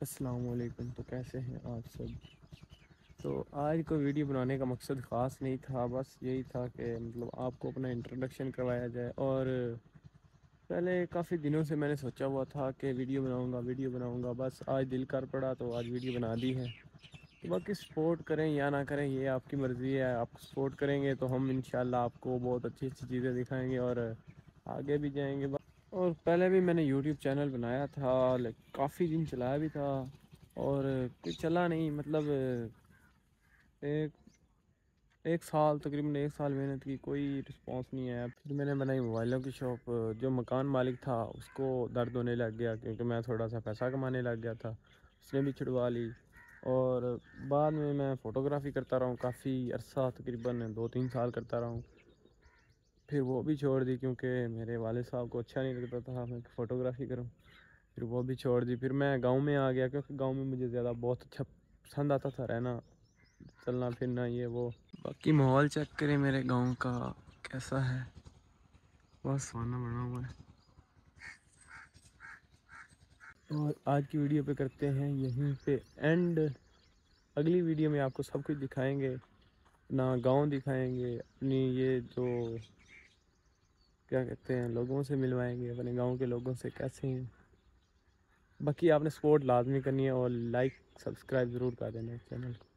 السلام علیکم۔ تو کیسے ہیں آپ سب؟ تو آج کو ویڈیو بنانے کا مقصد خاص نہیں تھا، بس یہی تھا کہ آپ کو اپنا انٹروڈکشن کروایا جائے۔ اور پہلے کافی دنوں سے میں نے سوچا ہوا تھا کہ ویڈیو بناؤں گا، بس آج دل کر پڑا تو آج ویڈیو بنا دی ہے۔ تو باقی سپورٹ کریں یا نہ کریں یہ آپ کی مرضی ہے، آپ سپورٹ کریں گے تو ہم انشاءاللہ آپ کو بہت اچھی اچھی چیزیں دکھائیں گے اور آگے بھی جائیں گے۔ اور پہلے بھی میں نے یوٹیوب چینل بنایا تھا، کافی دن چلایا بھی تھا اور کوئی چلا نہیں، مطلب ایک سال تقریباً ایک سال محنت کی، کوئی رسپانس نہیں آیا۔ پھر میں نے بنائی موبائلوں کی شاپ، جو مکان مالک تھا اس کو درد ہونے لگ گیا کیونکہ میں تھوڑا سا پیسہ کمانے لگ گیا تھا، اس نے بھی چھڑوا لی۔ اور بعد میں فوٹوگرافی کرتا رہا ہوں کافی عرصہ، تقریباً 2-3 سال کرتا رہا ہوں، پھر وہ بھی چھوڑ دی کیونکہ میرے والد صاحب کو اچھا نہیں لگتا تھا میں فوٹوگرافی کروں، پھر وہ بھی چھوڑ دی۔ پھر میں گاؤں میں آ گیا کیونکہ گاؤں میں مجھے بہت اچھا پسند آتا تھا رہنا، چلنا پھرنا یہ وہ۔ باقی ماحول چیک کریں میرے گاؤں کا کیسا ہے، بہت سونا بنا ہوا ہے۔ اور آج کی ویڈیو پہ کرتے ہیں یہیں پہ اینڈ، اگلی ویڈیو میں آپ کو سب کچھ دکھائیں گے، اپنا گاؤں دکھائیں گے، اپنی یہ جو کیا کہتے ہیں لوگوں سے ملوائیں گے، اپنے گاؤں کے لوگوں سے کیسے ہیں۔ باقی آپ نے سپورٹ لازمی کرنی ہے اور لائک سبسکرائب ضرور کر دینا چینل کو۔